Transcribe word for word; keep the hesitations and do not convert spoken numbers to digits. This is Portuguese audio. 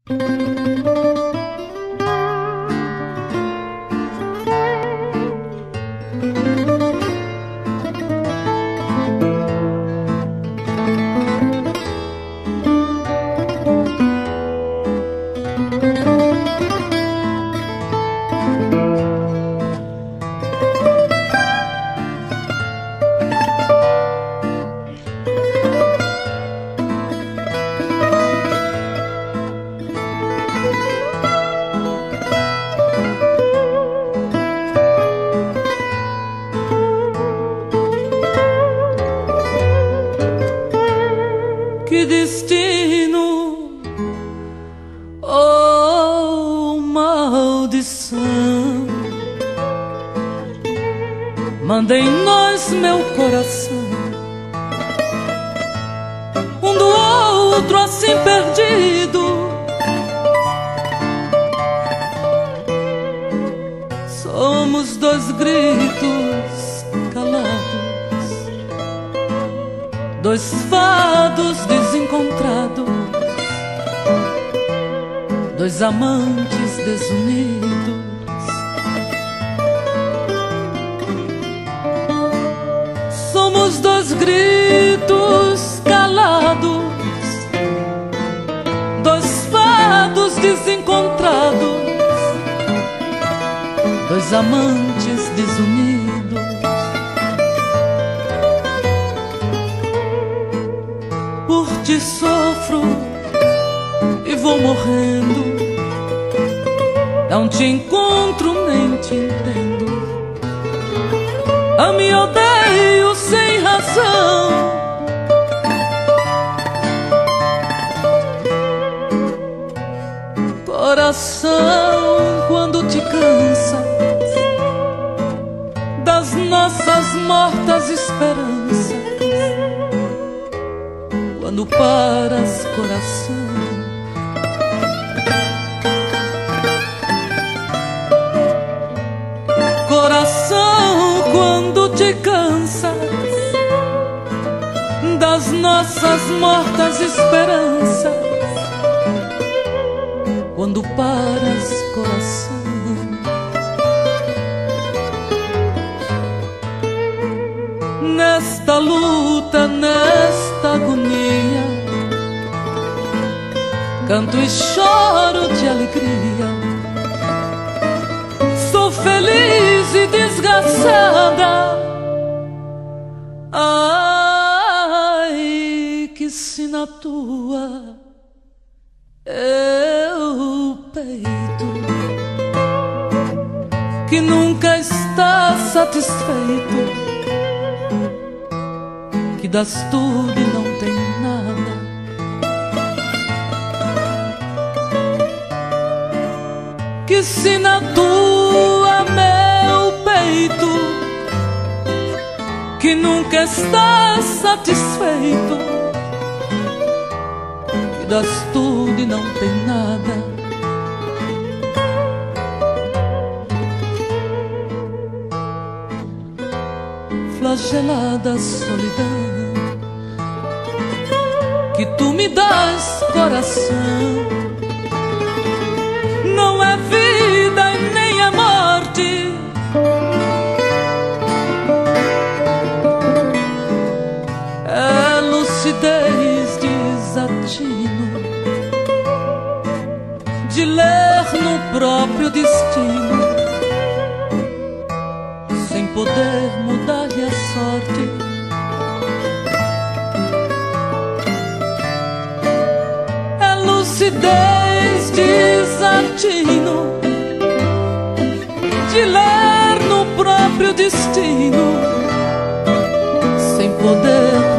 Que destino, oh maldição, manda em nós, meu coração, um do outro assim perdido. Somos dois gritos calados, dois fados desencontrados, dois amantes desunidos. Somos dois gritos calados, dois fados desencontrados, dois amantes desunidos. Por ti sofro e vou morrendo, não te encontro nem te entendo. A me odeio sem razão. Coração, quando te cansas das nossas mortas esperanças, quando paras, coração, coração, quando te cansas das nossas mortas esperanças, quando paras, coração. Nesta luta, nesta agonia, canto e choro de alegria. Sou feliz e desgraçada. Ai, que se na tua eu peito, que nunca está satisfeito, que das tudo e não tem nada. Que se na tua, meu peito, que nunca está satisfeito, que das tudo e não tem nada. Flagelada solidão que tu me dás, coração, não é vida e nem é morte. É lucidez, desatino de ler no próprio destino, sem poder mudar-lhe a sorte. É lucidez, desatino de ler no próprio destino, sem poder